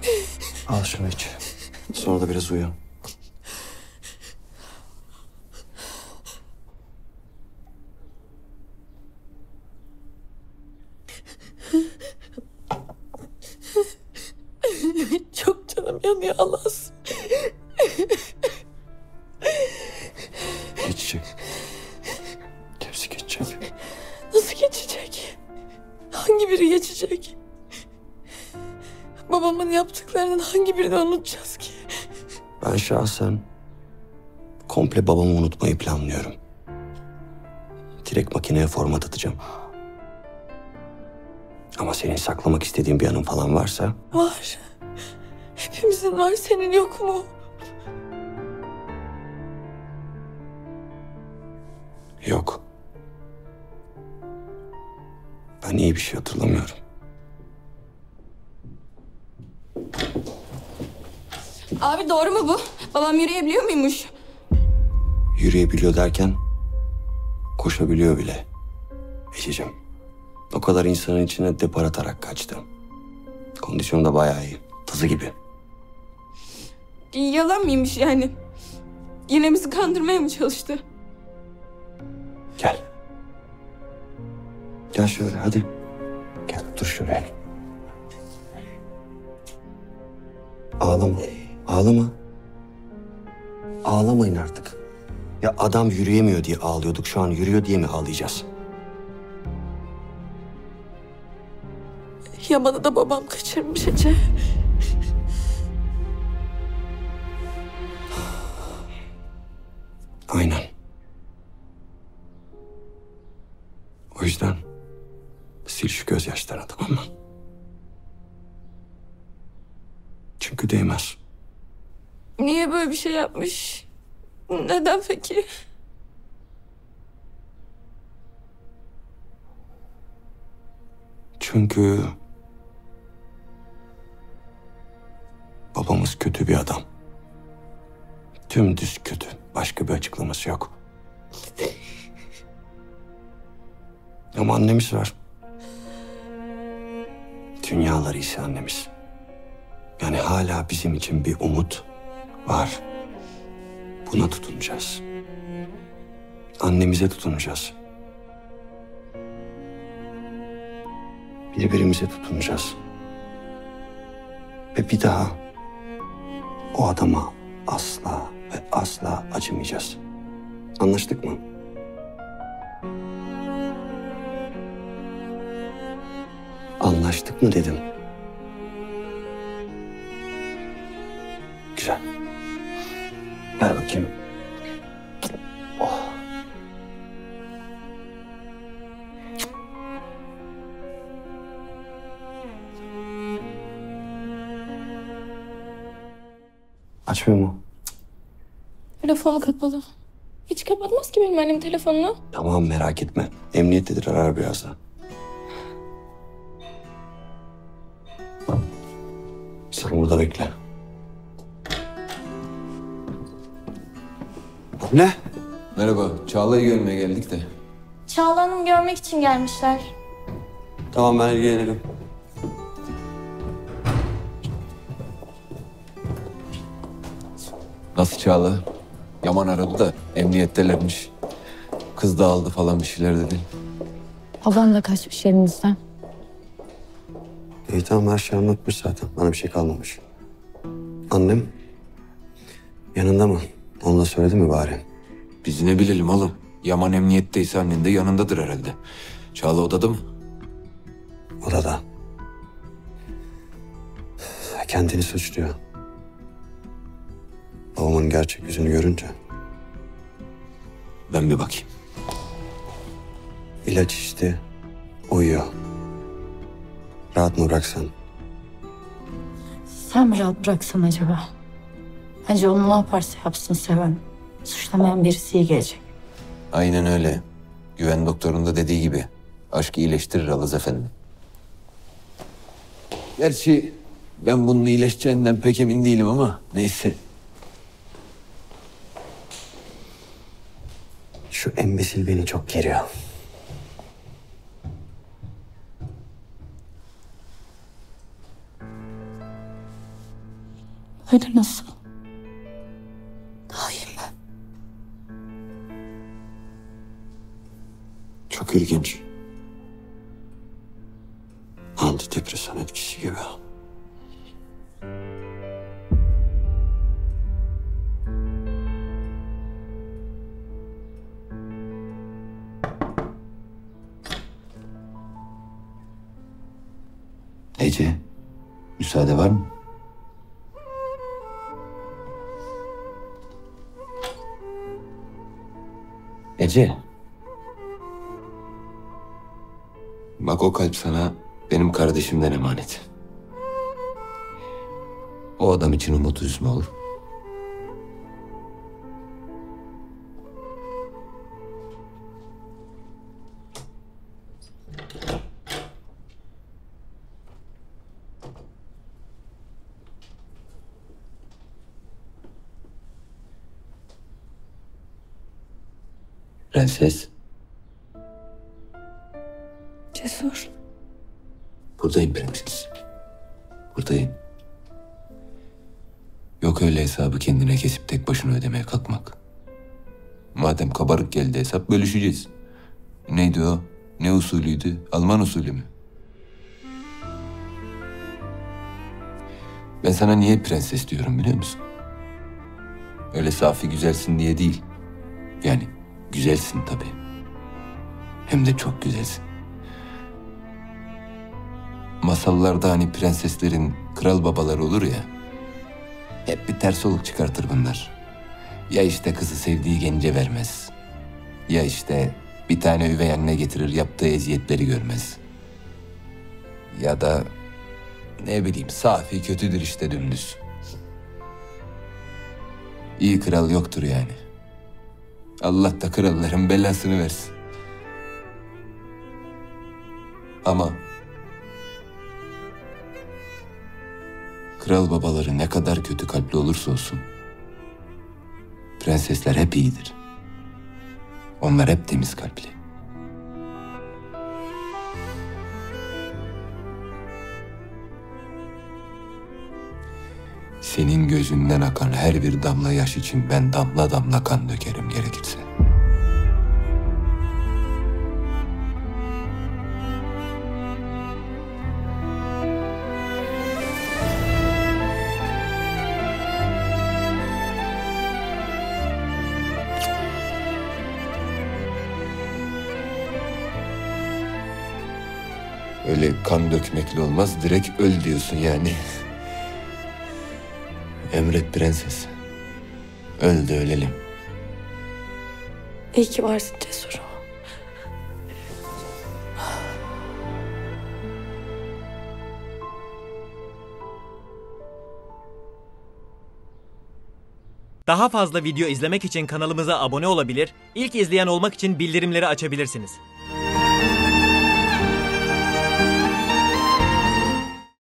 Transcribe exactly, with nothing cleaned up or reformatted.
Al şunu iç. Sonra da biraz uyu. Çok canım yanıyor Alas. Geçecek. Hepsi geçecek. Nasıl geçecek? Hangi biri geçecek? Babamın yaptıklarının hangi birini unutacağız ki? Ben şahsen komple babamı unutmayı planlıyorum. Direkt makineye format atacağım. Ama senin saklamak istediğin bir anın falan varsa... Var. Hepimizin var, senin yok mu? Yok. Ben iyi bir şey hatırlamıyorum. Abi doğru mu bu? Babam yürüyebiliyor muymuş? Yürüyebiliyor derken koşabiliyor bile. Ececiğim, o kadar insanın içine depar atarak kaçtı. Kondisyonu da bayağı iyi. Tazı gibi. Yalan mıymış yani? Yine bizi kandırmaya mı çalıştı? Gel. Gel şöyle hadi. Gel dur şuraya. Ağlama. Ağlama. Ağlamayın artık. Ya adam yürüyemiyor diye ağlıyorduk. Şu an yürüyor diye mi ağlayacağız? Yaman'ı da babam kaçırmış Ece. Aynen. O yüzden sil şu gözyaşlarını, tamam mı? Çünkü değmez. Niye böyle bir şey yapmış? Neden peki? Çünkü babamız kötü bir adam. Dümdüz kötü. Başka bir açıklaması yok. Ama annemiz var. Dünyaları ise annemiz. Yani hala bizim için bir umut var. Buna tutunacağız. Annemize tutunacağız. Birbirimize tutunacağız. Ve bir daha o adama asla ve asla acımayacağız. Anlaştık mı? Anlaştık mı dedim. Güzel. Ver bakayım. Oh. Açmıyor mu? Telefonu kapalı. Hiç kapatmaz ki benim annem telefonunu. Tamam, merak etme. Emniyettedir, arar birazdan. Sen burada bekle. Ne? Merhaba, Çağla'yı görmeye geldik de. Çağla Hanım görmek için gelmişler. Tamam, ben ilgilenirim. Nasıl Çağla? Yaman aradı da emniyettelermiş. Kız da aldı falan bir şeyler dedi. Babam da kaçmış elinizden. İyi tamam, her şeyi anlatmış zaten. Bana bir şey kalmamış. Annem yanında mı? Onu da söyledi mi bari? Biz ne bilelim oğlum. Yaman emniyetteyse annen de yanındadır herhalde. Çağla odada mı? Odada. Kendini suçluyor. Babamın gerçek yüzünü görünce. Ben bir bakayım. İlaç içti, uyuyor. Rahat mı bıraksan? Sen mi rahat bıraksan acaba? Bence onu ne yaparsa yapsın seven, suçlamayan birisi iyi gelecek. Aynen öyle. Güven doktorun da dediği gibi. Aşk iyileştirir Alaz Efendi. Gerçi ben bunun iyileşeceğinden pek emin değilim ama neyse. Şu embesil beni çok geriyor. Öyle nasıl? Daha iyiyim ben. Çok ilginç. Antidepresan etkisi gibi. Ece, müsaade var mı? Ece. Bak o kalp sana benim kardeşimden emanet. O adam için umut üzme olur. Prenses, Cesur. buradayım prenses. Buradayım. Yok öyle hesabı kendine kesip tek başına ödemeye kalkmak. Madem kabarık geldi hesap bölüşeceğiz. Neydi o? Ne usulüydü? Alman usulü mü? Ben sana niye prenses diyorum biliyor musun? Öyle safi güzelsin diye değil. Yani güzelsin tabii. Hem de çok güzelsin. Masallarda hani prenseslerin kral babaları olur ya. Hep bir ters oluk çıkartır bunlar. Ya işte kızı sevdiği gence vermez. Ya işte bir tane üvey anne getirir yaptığı eziyetleri görmez. Ya da ne bileyim safi kötüdür işte dümdüz. İyi kral yoktur yani. Allah da kralların belasını versin. Ama kral babaları ne kadar kötü kalpli olursa olsun prensesler hep iyidir. Onlar hep temiz kalpli. Senin gözünden akan her bir damla yaş için ben damla damla kan dökerim gerekirse. Öyle kan dökmekle olmaz, direkt öl diyorsun yani. Emret prenses. Öl de ölelim. İyi ki varsın Cesur. Daha fazla video izlemek için kanalımıza abone olabilir, ilk izleyen olmak için bildirimleri açabilirsiniz.